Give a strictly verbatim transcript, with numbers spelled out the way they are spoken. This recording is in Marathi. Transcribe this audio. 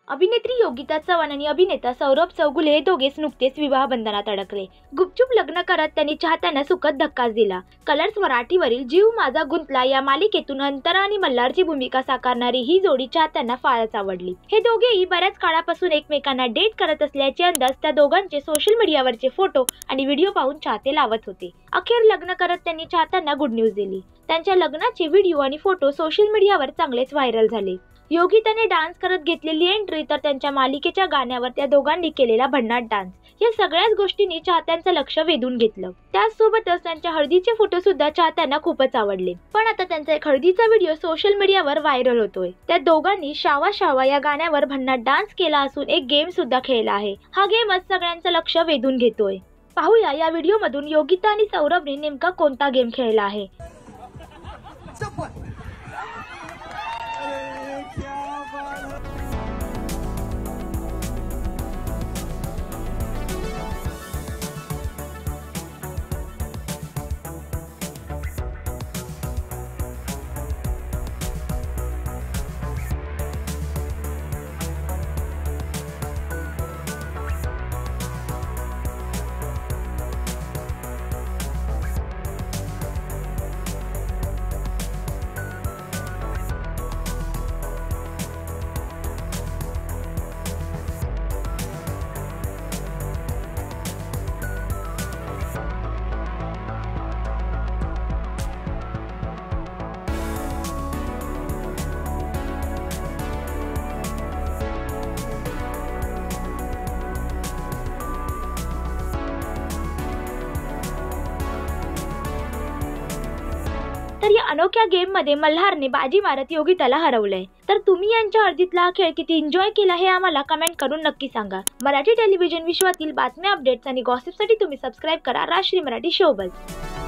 अभिनेत्री योगिता चव्हाण आणि अभिनेता सौरभ चौगुले हे दोघेच नुकतेच विवाह बंधनात अडकले। गुपचूप लग्न करत त्यांनी चाहत्यांना सुखद धक्काच दिला। कलर्स मराठीवरील जीव माझा गुंतला या मालिकेतून अंतरा आणि मल्हारची भूमिका साकारणारी ही जोडी चाहत्यांना फारच आवडली। हे दोघेही बऱ्याच काळापासून एकमेकांना डेट करत असल्याचे अंदाज त्या दोघांचे सोशल मीडियावरचे फोटो आणि व्हिडिओ पाहून चाहते लावत होते। अखेर लग्न करत त्यांनी चाहत्यांना गुड न्यूज दिली। त्यांच्या लग्नाचे व्हिडिओ आणि फोटो सोशल मीडियावर चांगलेच व्हायरल झाले। योगिताने डान्स करत घेतलेली एंट्री तर त्यांच्या मालिकेच्या गाण्यावर त्या दोघांनी केलेला भन्नाट डान्स या सगळ्याच गोष्टींनी चाहत्यांचं लक्ष वेधून घेतलं। त्याचसोबतच त्यांच्या हळदीचे फोटो सुद्धा चाहत्यांना खूपच आवडले। पण आता त्यांचा एक हळदीचा व्हिडिओ सोशल मीडियावर व्हायरल होतोय। त्या दोघांनी शावा शावा या गाण्यावर भन्नाट डान्स केला असून एक गेम सुद्धा खेळला आहे। हा गेमच सगळ्यांचं लक्ष वेधून घेतोय। पाहूया या व्हिडिओ मधून योगिता आणि सौरभने नेमका कोणता गेम खेळला आहे। तर या अनोख्या गेम मध्ये मल्हारने बाजी मारत योगिताला हरवलंय। तर तुम्ही यांच्या हळदीतला हा खेळ किती एन्जॉय केला हे आम्हाला कमेंट करून नक्की सांगा। मराठी टेलिव्हिजन विश्वातील बातम्या, अपडेट्स आणि गॉसिपसाठी तुम्ही सबस्क्राइब करा राजश्री मराठी शोबज।